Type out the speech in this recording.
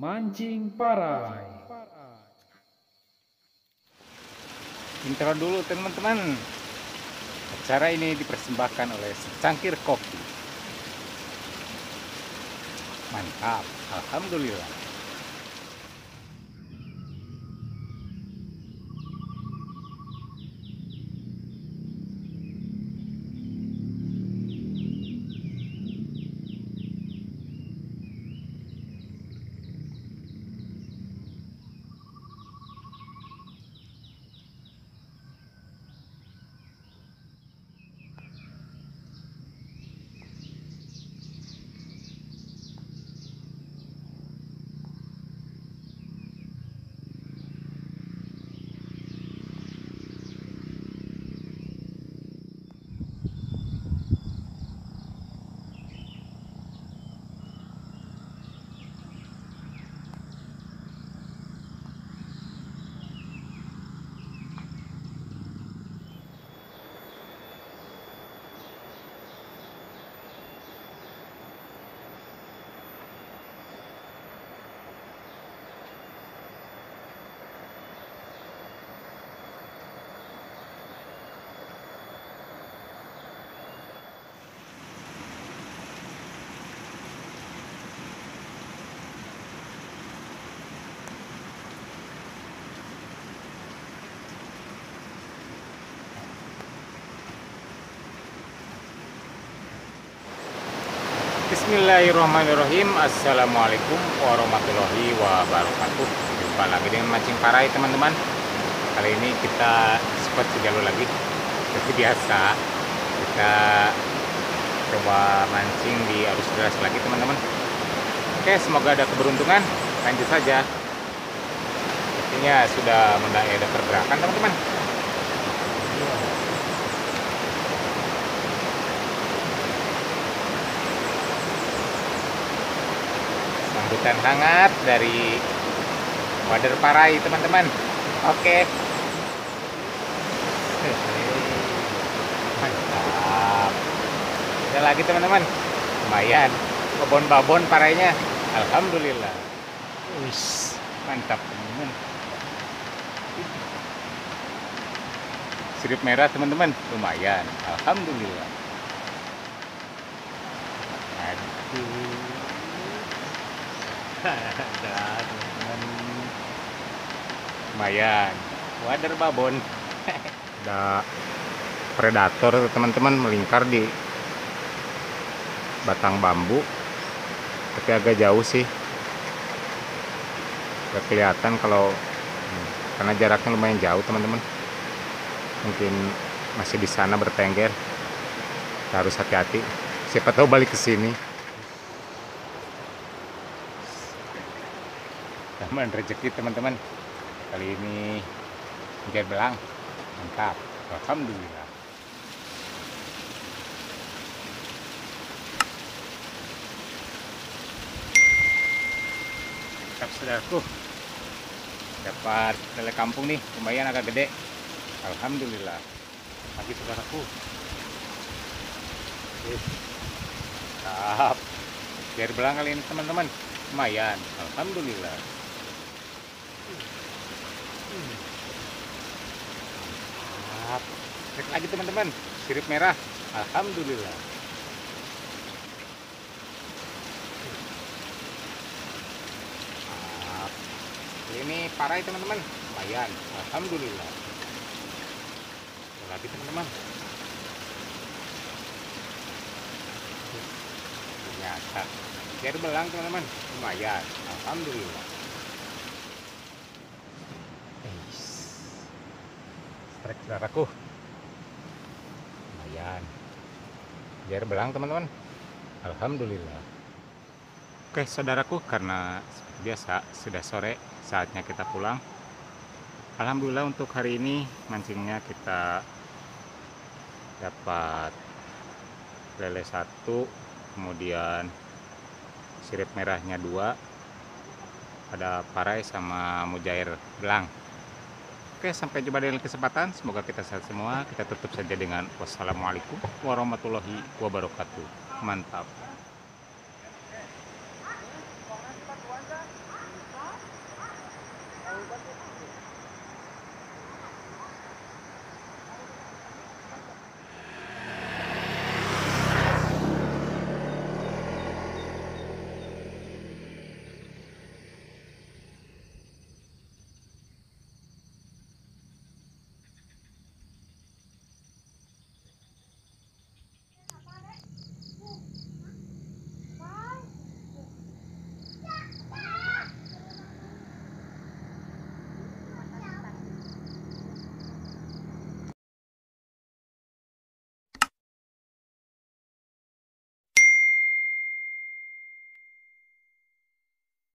Mancing parai. Intro dulu teman-teman. Acara ini dipersembahkan oleh secangkir kopi. Mantap, alhamdulillah. Bismillahirrahmanirrahim. Assalamualaikum warahmatullahi wabarakatuh. Jumpa lagi dengan mancing parai teman-teman. Kali ini kita spot jalur lagi. Seperti biasa kita coba mancing di arus deras lagi teman-teman. Oke, semoga ada keberuntungan. Lanjut saja. Sepertinya sudah mulai ada pergerakan teman-teman. Sambutan hangat dari wader parai teman-teman. Oke. Mantap. Ada lagi teman-teman. Lumayan. Babon-babon parainya. Alhamdulillah. Wis, mantap teman-teman. Sirip merah teman-teman. Lumayan. Alhamdulillah. Aduh. Ada teman-teman. Lumayan. Wader babon. Ada predator teman-teman melingkar di batang bambu, tapi agak jauh sih, gak kelihatan kalau karena jaraknya lumayan jauh teman-teman. Mungkin masih di sana bertengger. Kita harus hati-hati, siapa tahu balik ke sini. Taman rezeki teman-teman. Kali ini ikan belang. Mantap, alhamdulillah. Mantap saudaraku. Dapat lele kampung nih, lumayan agak gede. Alhamdulillah. Lagi saudaraku. Mantap. Biar belang kali ini teman-teman. Lumayan, alhamdulillah. Mantap. Cek lagi teman-teman, sirip merah. Alhamdulillah. Mantap. Ini parai teman-teman. Lumayan, alhamdulillah. Cek lagi teman-teman. Ternyata biar belang teman-teman. Lumayan, alhamdulillah. Strek saudaraku. Lumayan. Biar belang teman-teman. Alhamdulillah. Oke saudaraku, karena seperti biasa sudah sore, saatnya kita pulang. Alhamdulillah untuk hari ini mancingnya kita dapat lele 1, kemudian sirip merahnya 2, ada parai sama mujair belang. Oke, sampai jumpa di lain kesempatan. Semoga kita sehat semua. Kita tutup saja dengan wassalamualaikum warahmatullahi wabarakatuh. Mantap.